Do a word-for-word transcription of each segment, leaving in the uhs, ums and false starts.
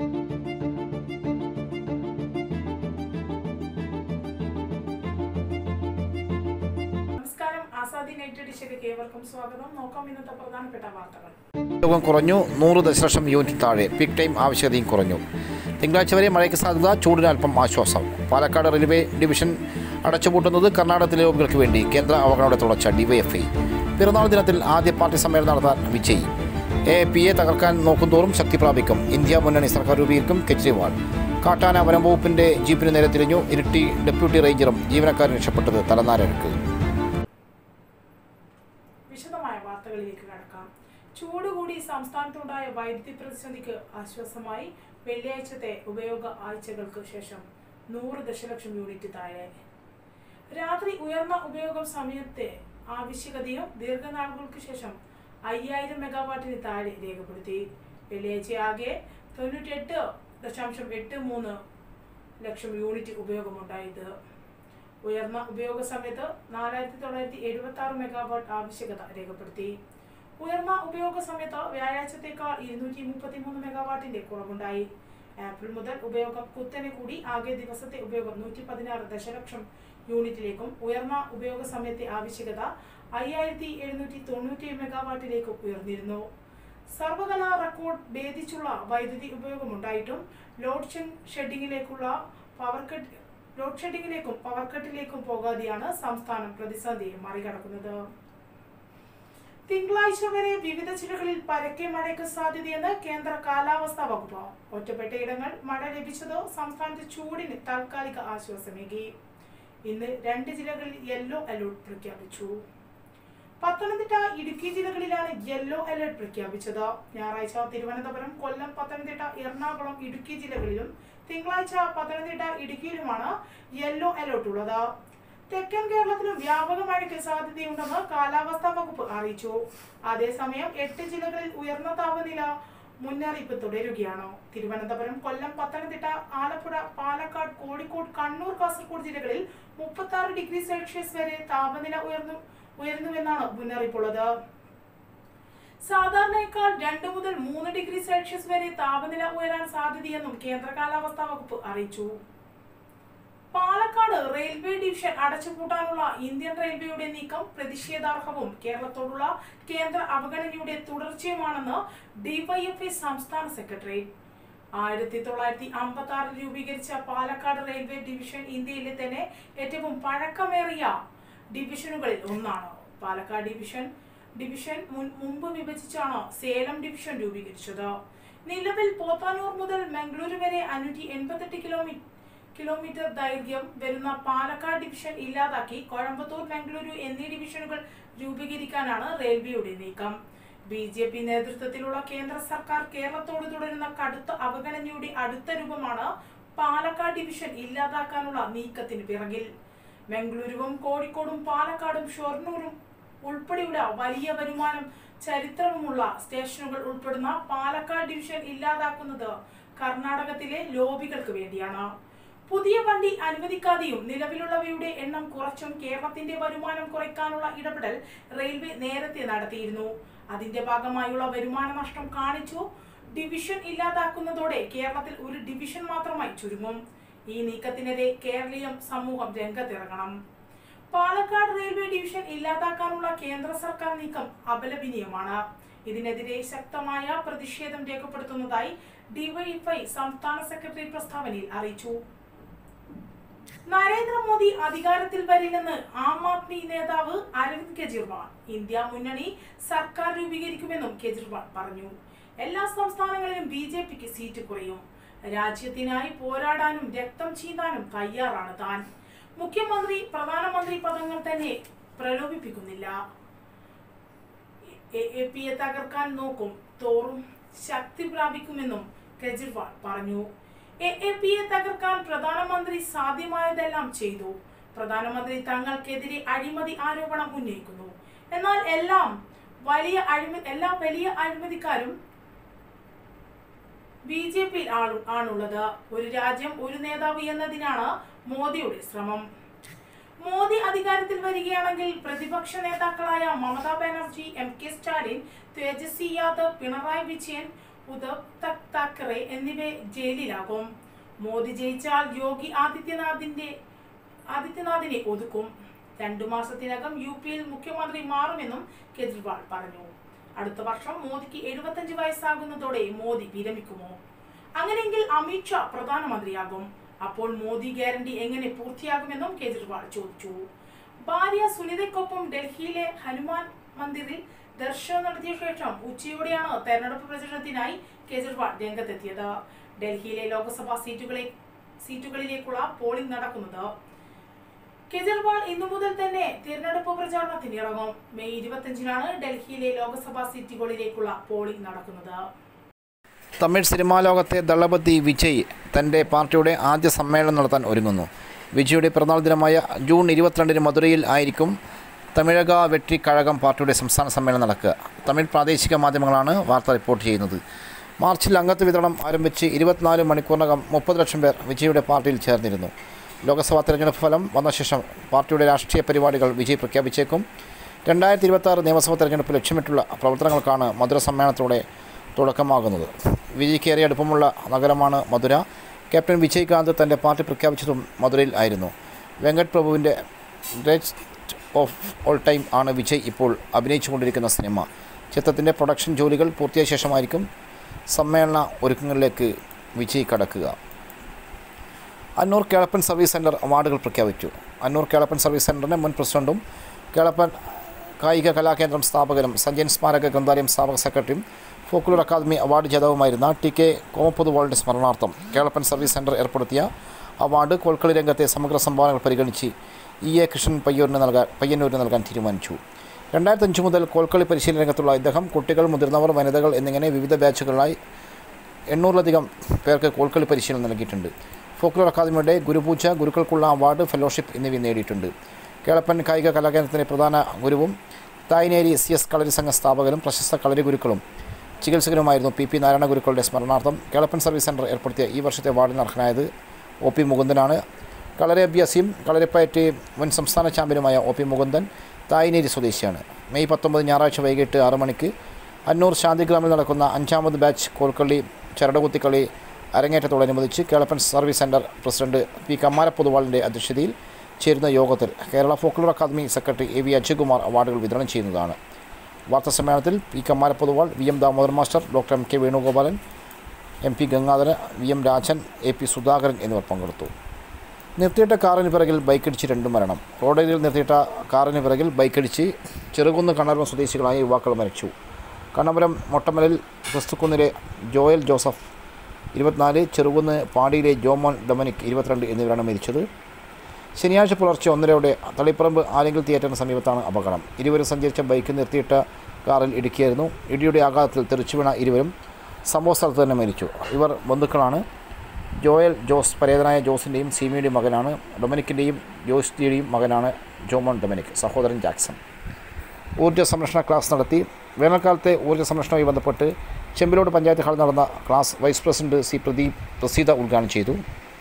യോഗം കുറഞ്ഞു. നൂറ് ദശലക്ഷം യൂണിറ്റ് താഴെ. പീക്ക് ടൈം ആവശ്യകതയും കുറഞ്ഞു. തിങ്കളാഴ്ച വരെ മഴയ്ക്ക് സാധ്യത. ചൂടിന് അല്പം ആശ്വാസം. പാലക്കാട് റെയിൽവേ ഡിവിഷൻ അടച്ചുപൂട്ടുന്നത് കർണാടകത്തിലെ രോഗികൾക്ക് വേണ്ടി. കേന്ദ്ര അവഗണനയുടെ തുടർച്ച. ഡിവൈഎഫ്ഐ പിറന്നാൾ ദിനത്തിൽ ആദ്യ പാർട്ടി സമ്മേളനം നടത്താൻ വിജയ്. എ പി എ തകർക്കാൻ നോക്കുന്തോറും ശക്തി പ്രാപിക്കും. ഇന്ത്യ മുന്നണി സർക്കാർ രൂപീകരിക്കും. കെജ്രിവാൾ. കാട്ടാന വനം വകുപ്പിന്റെ ജീപ്പിന് നേരെ തിരിഞ്ഞു. ഇരിട്ടി ഡെപ്യൂട്ടി റേഞ്ചറും ജീവനക്കാരൻ രക്ഷപ്പെട്ടത് തലനാരഴക്ക്. വിശദമായ വാർത്തകളിലേക്ക് കടക്കാം. ചൂടുകൂടി സംസ്ഥാനത്തുണ്ടായ വൈദ്യുതി പ്രതിസന്ധിക്ക് ആശ്വാസമായി വെള്ളിയാഴ്ചത്തെ ഉപയോഗ ആഴ്ചകൾക്ക് ശേഷം നൂറ് ദശലക്ഷം യൂണിറ്റ് താഴെ. രാത്രി ഉയർന്ന ഉപയോഗം സമയത്തെ ആവശ്യകതയും ദീർഘനാളുകൾക്ക് ശേഷം അയ്യായിരം മെഗാവാട്ടിന് താഴെ രേഖപ്പെടുത്തി. വെള്ളിയാഴ്ച ആകെ തൊണ്ണൂറ്റിയെട്ട് ദശാംശം എട്ട് മൂന്ന് ലക്ഷം യൂണിറ്റ് ഉപയോഗമുണ്ടായത്. ഉയർന്ന ഉപയോഗ സമയത്ത് നാലായിരത്തി തൊള്ളായിരത്തി എഴുപത്തി ആറ് മെഗാവാട്ട് ആവശ്യകത രേഖപ്പെടുത്തി. ഉയർന്ന ഉപയോഗ സമയത്ത് വ്യാഴാഴ്ചത്തേക്കാൾ ഇരുന്നൂറ്റി മുപ്പത്തി മൂന്ന് മെഗാവാട്ടിന്റെ കുറവുണ്ടായി. ഏപ്രിൽ മുതൽ ഉപയോഗം കുത്തനെ കൂടി. ആകെ ദിവസത്തെ ഉപയോഗം നൂറ്റി പതിനാറ് ദശലക്ഷം യൂണിറ്റിലേക്കും ഉയർന്ന ഉപയോഗ സമയത്തെ ആവശ്യകത അയ്യായിരത്തി എഴുന്നൂറ്റി തൊണ്ണൂറ്റി മെഗാവാട്ടിലേക്കും ഉയർന്നിരുന്നു. സർവകലാ റെക്കോർഡ് ഭേദിച്ചുള്ള വൈദ്യുതി ഉപയോഗമുണ്ടായിട്ടും ലോഡ് ഷെഡിങ്ങിലേക്കുള്ള പവർ കട്ട് ലോഡ് ഷെഡിങ്ങിലേക്കും പവർ കട്ടിലേക്കും പോകാതെയാണ് സംസ്ഥാനം പ്രതിസന്ധി മറികടക്കുന്നത്. തിങ്കളാഴ്ച വരെ വിവിധ ജില്ലകളിൽ പരക്കെ മഴയ്ക്ക് സാധ്യതയെന്ന് കേന്ദ്ര കാലാവസ്ഥാ വകുപ്പ്. ഒറ്റപ്പെട്ടയിടങ്ങൾ മഴ ലഭിച്ചത് സംസ്ഥാനത്ത് ചൂടിന് താൽക്കാലിക ആശ്വാസമേകി. ഇന്ന് രണ്ട് ജില്ലകളിൽ യെല്ലോ അലർട്ട് പ്രഖ്യാപിച്ചു. പത്തനംതിട്ട, ഇടുക്കി ജില്ലകളിലാണ് യെല്ലോ അലർട്ട് പ്രഖ്യാപിച്ചത്. ഞായറാഴ്ച തിരുവനന്തപുരം, കൊല്ലം, പത്തനംതിട്ട, എറണാകുളം, ഇടുക്കി ജില്ലകളിലും തിങ്കളാഴ്ച പത്തനംതിട്ട, ഇടുക്കിയിലുമാണ് യെല്ലോ അലർട്ട് ഉള്ളത്. തെക്കൻ കേരളത്തിലും വ്യാപക മഴയ്ക്ക് സാധ്യതയുണ്ടെന്ന് കാലാവസ്ഥാ വകുപ്പ് അറിയിച്ചു. അതേസമയം എട്ട് ജില്ലകളിൽ ഉയർന്ന താപനില മുന്നറിയിപ്പ് തുടരുകയാണ്. തിരുവനന്തപുരം, കൊല്ലം, പത്തനംതിട്ട, ആലപ്പുഴ, പാലക്കാട്, കോഴിക്കോട്, കണ്ണൂർ, കാസർഗോഡ് ജില്ലകളിൽ മുപ്പത്തി ആറ് ഡിഗ്രി സെൽഷ്യസ് വരെ താപനില ഉയർന്നു ഉയർന്നുവെന്നാണ് മുന്നറിയിപ്പുള്ളത്. സാധാരണയേക്കാൾ രണ്ട് മുതൽ മൂന്ന് ഡിഗ്രി സെൽഷ്യസ് വരെ താപനില ഉയരാൻ സാധ്യതയെന്നും കേന്ദ്ര കാലാവസ്ഥാ വകുപ്പ് അറിയിച്ചു. പാലക്കാട് റെയിൽവേ ഡിവിഷൻ അടച്ചുപൂട്ടാനുള്ള ഇന്ത്യൻ റെയിൽവേയുടെ നീക്കം പ്രതിഷേധാർഹവും കേരളത്തോടുള്ള കേന്ദ്ര അവഗണനയുടെ തുടർച്ചയുമാണെന്ന് ഡിവൈഎഫ്ഐ സംസ്ഥാന സെക്രട്ടറി. ആയിരത്തി തൊള്ളായിരത്തി അമ്പത്തി ആറിൽ രൂപീകരിച്ച പാലക്കാട് റെയിൽവേ ഡിവിഷൻ ഇന്ത്യയിലെ തന്നെ ഏറ്റവും പഴക്കമേറിയ ഡിവിഷനുകളിൽ ഒന്നാണ്. പാലക്കാട് ഡിവിഷൻ ഡിവിഷൻ മുമ്പ് വിഭജിച്ചാണ് സേലം ഡിവിഷൻ രൂപീകരിച്ചത്. നിലവിൽ പോത്താനൂർ മുതൽ മംഗളൂരു വരെ അഞ്ഞൂറ്റി എൺപത്തെട്ട് കിലോമീറ്റർ കിലോമീറ്റർ ദൈർഘ്യം വരുന്ന പാലക്കാട് ഡിവിഷൻ ഇല്ലാതാക്കി കോയമ്പത്തൂർ, മംഗളൂരു എന്നീ ഡിവിഷനുകൾ രൂപീകരിക്കാനാണ് റെയിൽവേയുടെ നീക്കം. ബി ജെ പി നേതൃത്വത്തിലുള്ള കേന്ദ്ര സർക്കാർ കേരളത്തോട് തുടരുന്ന കടുത്ത അവഗണനയുടെ അടുത്ത രൂപമാണ് പാലക്കാട് ഡിവിഷൻ ഇല്ലാതാക്കാനുള്ള നീക്കത്തിന് പിറകിൽ. മംഗളൂരുവും കോഴിക്കോടും പാലക്കാടും ഷൊർണൂരും ഉൾപ്പെടെയുള്ള വലിയ വരുമാനം ചരിത്രവുമുള്ള സ്റ്റേഷനുകൾ ഉൾപ്പെടുന്ന പാലക്കാട് ഡിവിഷൻ ഇല്ലാതാക്കുന്നത് കർണാടകത്തിലെ ലോബികൾക്ക് വേണ്ടിയാണ്. പുതിയ വണ്ടി അനുവദിക്കാതെയും നിലവിലുള്ളവയുടെ എണ്ണം കുറച്ചും കേരളത്തിന്റെ വരുമാനം കുറയ്ക്കാനുള്ള ഇടപെടൽ റെയിൽവേ നേരത്തെ നടത്തിയിരുന്നു. അതിന്റെ ഭാഗമായുള്ള വരുമാന നഷ്ടം കാണിച്ചു ഡിവിഷൻ ഇല്ലാതാക്കുന്നതോടെ കേരളത്തിൽ ഒരു ഡിവിഷൻ മാത്രമായി ചുരുങ്ങും. ഈ നീക്കത്തിനെതിരെ കേരളീയം സമൂഹം രംഗത്തിറങ്ങണം. പാലക്കാട് റെയിൽവേ ഡിവിഷൻ ഇല്ലാതാക്കാനുള്ള കേന്ദ്ര സർക്കാർ നീക്കം അപലപനീയമാണ്. ഇതിനെതിരെ ശക്തമായ പ്രതിഷേധം രേഖപ്പെടുത്തുന്നതായി ഡിവൈഎഫ്ഐ സംസ്ഥാന സെക്രട്ടറി പ്രസ്താവനയിൽ അറിയിച്ചു. നരേന്ദ്രമോദി അധികാരത്തിൽ വരില്ലെന്ന് ആം ആദ്മി നേതാവ് അരവിന്ദ് കെജ്രിവാൾ. ഇന്ത്യ മുന്നണി സർക്കാർ രൂപീകരിക്കുമെന്നും കെജ്രിവാൾ പറഞ്ഞു. എല്ലാ സംസ്ഥാനങ്ങളിലും ബി ജെ പിക്ക് സീറ്റ് കുറയും. രാജ്യത്തിനായി പോരാടാനും രക്തം ചീന്താനും തയ്യാറാണ് താൻ. മുഖ്യമന്ത്രി, പ്രധാനമന്ത്രി പദങ്ങൾ തന്നെ പ്രലോഭിപ്പിക്കുന്നില്ല. എ പി എ തകർക്കാൻ നോക്കും തോറും ശക്തി പ്രാപിക്കുമെന്നും കെജ്രിവാൾ പറഞ്ഞു. എ പി എ തകർക്കാൻ പ്രധാനമന്ത്രി സാധ്യമായതെല്ലാം ചെയ്തു. പ്രധാനമന്ത്രി തങ്ങൾക്കെതിരെ അഴിമതി ആരോപണം ഉന്നയിക്കുന്നു. എന്നാൽ എല്ലാം വലിയ അഴിമതി എല്ലാ വലിയ അഴിമതിക്കാരും ബി ജെ പിയിൽ ആണുള്ളത്. ഒരു രാജ്യം ഒരു നേതാവ് എന്നതിനാണ് മോദിയുടെ ശ്രമം. മോദി അധികാരത്തിൽ വരികയാണെങ്കിൽ പ്രതിപക്ഷ നേതാക്കളായ മമതാ ബാനർജി, എം കെ സ്റ്റാലിൻ, തേജസ്വി യാദവ്, പിണറായി വിജയൻ, ഉദ്ധവ് താക്കറെ എന്നിവ ജയിലിലാകും. മോദി ജയിച്ചാൽ യോഗി ആദിത്യനാഥിന്റെ ആദിത്യനാഥിനെ ഒതുക്കും. രണ്ടു മാസത്തിനകം യു പിയിൽ മുഖ്യമന്ത്രി മാറുമെന്നും കേജ്രിവാൾ പറഞ്ഞു. അടുത്ത വർഷം മോദിക്ക് എഴുപത്തഞ്ച് വയസ്സാകുന്നതോടെ മോദി വിരമിക്കുമോ? അങ്ങനെയെങ്കിൽ അമിത്ഷാ പ്രധാനമന്ത്രിയാകും. അപ്പോൾ മോദി ഗ്യാരണ്ടി എങ്ങനെ പൂർത്തിയാകുമെന്നും കേജ്രിവാൾ ചോദിച്ചു. ഭാര്യ സുനിതയ്ക്കൊപ്പം ഡൽഹിയിലെ ഹനുമാൻ മന്ദിറിൽ ദർശനം നടത്തിയ ശേഷം ഉച്ചയോടെയാണ് തെരഞ്ഞെടുപ്പ് പ്രചരണത്തിനായി കേജ്രിവാൾ രംഗത്തെത്തിയത്. ഡൽഹിയിലെ ലോക്സഭാ സീറ്റുകളെ സീറ്റുകളിലേക്കുള്ള പോളിംഗ് നടക്കുന്നത്. കേജ്രിവാൾ ഇന്നു മുതൽ തന്നെ തിരഞ്ഞെടുപ്പ് പ്രചാരണത്തിന് ഇറങ്ങും. മെയ് ഇരുപത്തിയഞ്ചിനാണ് ഡൽഹിയിലെ ലോക്സഭാ സീറ്റുകളിലേക്കുള്ള പോളിംഗ് നടക്കുന്നത്. തമിഴ് സിനിമാ ലോകത്തെ ദളപതി വിജയ് തൻ്റെ പാർട്ടിയുടെ ആദ്യ സമ്മേളനം നടത്താൻ ഒരുങ്ങുന്നു. വിജയുടെ പിറന്നാൾ ദിനമായ ജൂൺ ഇരുപത്തിരണ്ടിന് മധുരയിൽ ആയിരിക്കും തമിഴക വെട്രി കഴകം പാർട്ടിയുടെ സംസ്ഥാന സമ്മേളനം നടക്കുക. തമിഴ് പ്രാദേശിക മാധ്യമങ്ങളാണ് വാർത്ത റിപ്പോർട്ട് ചെയ്യുന്നത്. മാർച്ചിൽ അംഗത്വ വിതരണം ആരംഭിച്ച് ഇരുപത്തിനാല് മണിക്കൂറിനകം മുപ്പത് ലക്ഷം പേർ വിജയുടെ പാർട്ടിയിൽ ചേർന്നിരുന്നു. ലോക്സഭാ തെരഞ്ഞെടുപ്പ് ഫലം വന്ന ശേഷം പാർട്ടിയുടെ രാഷ്ട്രീയ പരിപാടികൾ വിജയ് പ്രഖ്യാപിച്ചേക്കും. രണ്ടായിരത്തി ഇരുപത്തി ആറ് നിയമസഭാ തെരഞ്ഞെടുപ്പ് ലക്ഷ്യമിട്ടുള്ള പ്രവർത്തനങ്ങൾക്കാണ് മധുര സമ്മേളനത്തോടെ തുടക്കമാകുന്നത്. വിജയ്ക്കേറെ അടുപ്പമുള്ള നഗരമാണ് മധുര. ക്യാപ്റ്റൻ വിജയ്കാന്ത് തൻ്റെ പാർട്ടി പ്രഖ്യാപിച്ചതും മധുരയിൽ ആയിരുന്നു. വെങ്കട് പ്രഭുവിൻ്റെ ഗ്രേറ്റ്സ്റ്റ് ഓഫ് ഓൾ ടൈം ആണ് വിജയ് ഇപ്പോൾ അഭിനയിച്ചുകൊണ്ടിരിക്കുന്ന സിനിമ. ചിത്രത്തിൻ്റെ പ്രൊഡക്ഷൻ ജോലികൾ പൂർത്തിയായ ശേഷമായിരിക്കും സമ്മേളന ഒരുക്കങ്ങളിലേക്ക് വിജയ് കടക്കുക. അന്നൂർ കേളപ്പൻ സർവീസ് സെൻറ്റർ അവാർഡുകൾ പ്രഖ്യാപിച്ചു. അന്നൂർ കേളപ്പൻ സർവീസ് സെൻറ്ററിൻ്റെ മുൻ പ്രസിഡൻറ്റും കേളപ്പൻ കായിക കലാകേന്ദ്രം സ്ഥാപകനും സഞ്ജയൻ സ്മാരക ഗ്രന്ഥാലയം സ്ഥാപക സെക്രട്ടറിയും ഫോക്ലോർ അക്കാദമി അവാർഡ് ജേതാവുമായിരുന്ന ടി കെ കോമപ്പൊതുവാളിൻ്റെ സ്മരണാർത്ഥം കേളപ്പൻ സർവീസ് സെൻറ്റർ ഏർപ്പെടുത്തിയ അവാർഡ് കോൽക്കളി രംഗത്തെ സമഗ്ര സംഭാവനകൾ പരിഗണിച്ച് ഇ എ കൃഷ്ണൻ പയ്യൂരിന് നൽകാൻ പയ്യന്നൂരിന് നൽകാൻ തീരുമാനിച്ചു. രണ്ടായിരത്തി അഞ്ച് മുതൽ കോൽക്കളി പരിശീലന രംഗത്തുള്ള ഇദ്ദേഹം കുട്ടികൾ, മുതിർന്നവർ, വനിതകൾ എന്നിങ്ങനെ വിവിധ ബാച്ചുകളായി എണ്ണൂറിലധികം പേർക്ക് കോൽക്കളി പരിശീലനം നൽകിയിട്ടുണ്ട്. ഫോക്ലോർ അക്കാദമിയുടെ ഗുരുപൂജ, ഗുരുക്കൾക്കുള്ള അവാർഡ്, ഫെലോഷിപ്പ് എന്നിവ നേടിയിട്ടുണ്ട്. കേളപ്പൻ കായിക കലാകേന്ദ്രത്തിൻ്റെ പ്രധാന ഗുരുവും തായ്നേരി സി എസ് കളരി സംഘ സ്ഥാപകനും പ്രശസ്ത കളരി ഗുരുക്കളും ചികിത്സകനുമായിരുന്നു പി പി നാരായണ ഗുരുക്കളുടെ സ്മരണാർത്ഥം കേളപ്പൻ സർവീസ് സെൻറ്റർ ഏർപ്പെടുത്തിയ ഈ വർഷത്തെ അവാർഡിന് അർഹനായത് ഒ പി മുകുന്ദനാണ്. കളരി അഭ്യാസിയും കളരിപ്പയറ്റ് മുൻ സംസ്ഥാന ചാമ്പ്യനുമായ ഒ പി മുകുന്ദൻ തായ്നേരി സ്വദേശിയാണ്. മെയ് പത്തൊമ്പത് ഞായറാഴ്ച വൈകിട്ട് ആറ് മണിക്ക് അന്നൂർ ശാന്തിഗ്രാമിൽ നടക്കുന്ന അഞ്ചാമത് ബാച്ച് കോൽക്കളി ചരടുകുത്തിക്കളി അരങ്ങേറ്റത്തോടനുബന്ധിച്ച് Kelappan service centre president P കമ്മാരപ്പൊതുവാളിൻ്റെ അധ്യക്ഷതയിൽ ചേരുന്ന യോഗത്തിൽ Kerala folklore academy secretary A V Ajaykumar അവാർഡുകൾ വിതരണം ചെയ്യുന്നതാണ്. വാർത്താ സമ്മേളനത്തിൽ പി കമ്മാരപ്പൊതുവാൾ, V M Damodaran master, doctor M K Venugopalan, M P Gangadharan, V M Rajan, A P Sudhakaran എന്നിവർ പങ്കെടുത്തു. നിർത്തിയിട്ട കാറിന് പിറകിൽ ബൈക്കടിച്ച് രണ്ട് മരണം. റോഡരികിൽ നിർത്തിയിട്ട കാറിന് പിറകിൽ ബൈക്കടിച്ച് ചെറുകുന്ന് കണ്ണപുരം സ്വദേശികളായ യുവാക്കൾ മരിച്ചു. കണ്ണപുരം മൊട്ടമലിൽ ക്രിസ്തുക്കുന്നിലെ ജോയൽ ജോസഫ് ഇരുപത്തിനാല്, ചെറുകുന്ന് പാടിയിലെ ജോമോൻ ഡൊമിനിക് ഇരുപത്തിരണ്ട് എന്നിവരാണ് മരിച്ചത്. ശനിയാഴ്ച പുലർച്ചെ ഒന്നരയോടെ തളിപ്പറമ്പ് ആരെങ്കിൽ തിയേറ്ററിന് സമീപത്താണ് അപകടം. ഇരുവരും സഞ്ചരിച്ച ബൈക്ക് നിർത്തിയിട്ട കാറിൽ ഇടിക്കുകയായിരുന്നു. ഇടിയുടെ ആഘാതത്തിൽ തെറിച്ചു വീണ ഇരുവരും സംഭവ സ്ഥലത്ത് തന്നെ മരിച്ചു. ഇവർ ബന്ധുക്കളാണ്. ജോയൽ ജോസ് പരേതനായ ജോസിൻ്റെയും സീമയുടെയും മകനാണ്. ഡൊമിനിക്കിൻ്റെയും ജോസിൻ്റെയും മകനാണ് ജോമോൻ ഡൊമിനിക്. സഹോദരൻ ജാക്സൺ. ഊർജ്ജ സംരക്ഷണ ക്ലാസ് നടത്തി. വേനൽക്കാലത്തെ ഊർജ്ജ സംരക്ഷണവുമായി ബന്ധപ്പെട്ട് ചെമ്പിലോട് പഞ്ചായത്ത് ഹാളിൽ നടന്ന class vice president C Pradeep Praseetha ഉദ്ഘാടനം ചെയ്തു.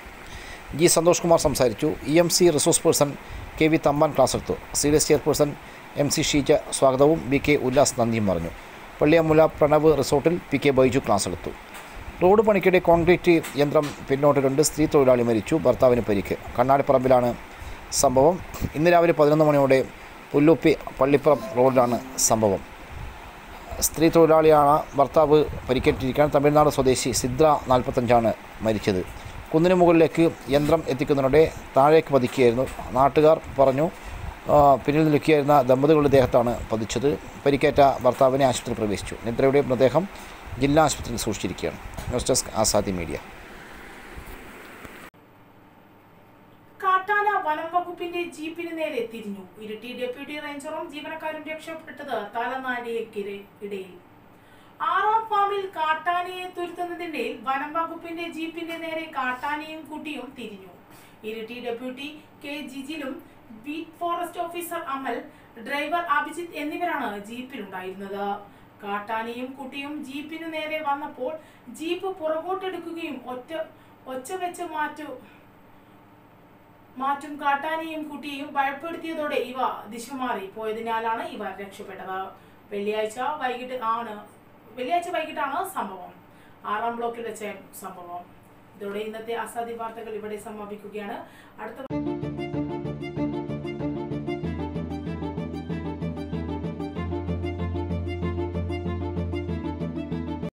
ജി സന്തോഷ് കുമാർ സംസാരിച്ചു. E M C resource person K V Thampan class എടുത്തു. C D S chairperson M C Sheeja സ്വാഗതവും ബി കെ ഉല്ലാസ് നന്ദിയും പറഞ്ഞു. പള്ളിയമുല പ്രണവ് റിസോർട്ടിൽ പി കെ ബൈജു ക്ലാസ് എടുത്തു. റോഡ് പണിക്കിടെ കോൺക്രീറ്റ് യന്ത്രം പിന്നോട്ടിട്ടുണ്ട്. സ്ത്രീ തൊഴിലാളി മരിച്ചു. ഭർത്താവിന് പരിക്ക്. കണ്ണാടിപ്പറമ്പിലാണ് സംഭവം. ഇന്ന് രാവിലെ പതിനൊന്ന് മണിയോടെ പുല്ലൂപ്പി പള്ളിപ്പുറം റോഡിലാണ് സംഭവം. സ്ത്രീ തൊഴിലാളിയാണ്. ഭർത്താവ് പരിക്കേറ്റിരിക്കുകയാണ്. തമിഴ്നാട് സ്വദേശി സിദ്ര നാൽപ്പത്തഞ്ചാണ് മരിച്ചത്. കുന്നിന് മുകളിലേക്ക് യന്ത്രം എത്തിക്കുന്നതിനിടെ താഴേക്ക് പതിക്കുകയായിരുന്നു. നാട്ടുകാർ പറഞ്ഞു പിന്നിൽ നിൽക്കുകയായിരുന്ന ദമ്പതികളുടെ ദേഹത്താണ് പതിച്ചത്. പരിക്കേറ്റ ഭർത്താവിനെ ആശുപത്രിയിൽ പ്രവേശിച്ചു. നിദ്രയുടെ മൃതദേഹം ജില്ലാ ആശുപത്രിയിൽ സൂക്ഷിച്ചിരിക്കുകയാണ്. News desk Azadi media. കാട്ടാന വനം വകുപ്പിന്റെ ജീപ്പിന് നേരെ തിരിഞ്ഞു. ഇരിട്ടി ഡെപ്യൂട്ടി റേഞ്ചറും ജീവനക്കാരും രക്ഷപ്പെട്ടത് തലനാടിയക്കിടയിൽ. ആറാം ഫാമിൽ കാട്ടാനയെ തുരത്തുന്നതിനിടയിൽ വനം വകുപ്പിന്റെ ജീപ്പിന്റെ നേരെ കാട്ടാനയും കുട്ടിയും തിരിഞ്ഞു. ഇരിട്ടി ഡെപ്യൂട്ടി കെ ജിജിലും beat forest officer Amal, driver Abhijith എന്നിവരാണ് ജീപ്പിലുണ്ടായിരുന്നത്. കാട്ടാനയും കുട്ടിയും ജീപ്പിനു നേരെ വന്നപ്പോൾ ജീപ്പ് പുറകോട്ടെടുക്കുകയും ഒറ്റ ഒച്ച വെച്ച് മാറ്റു മാറ്റും കാട്ടാനയും കുട്ടിയെയും ഭയപ്പെടുത്തിയതോടെ ഇവ ദിശമാറി പോയതിനാലാണ് ഇവർ രക്ഷപ്പെട്ടത്. വെള്ളിയാഴ്ച വൈകിട്ട് ആണ് വെള്ളിയാഴ്ച വൈകിട്ടാണ് സംഭവം. ആറാം ബ്ലോക്കിൽ വെച്ചായിരുന്നു സംഭവം. ഇതോടെ ഇന്നത്തെ ആസാദി വാർത്തകൾ ഇവിടെ സമാപിക്കുകയാണ്. അടുത്ത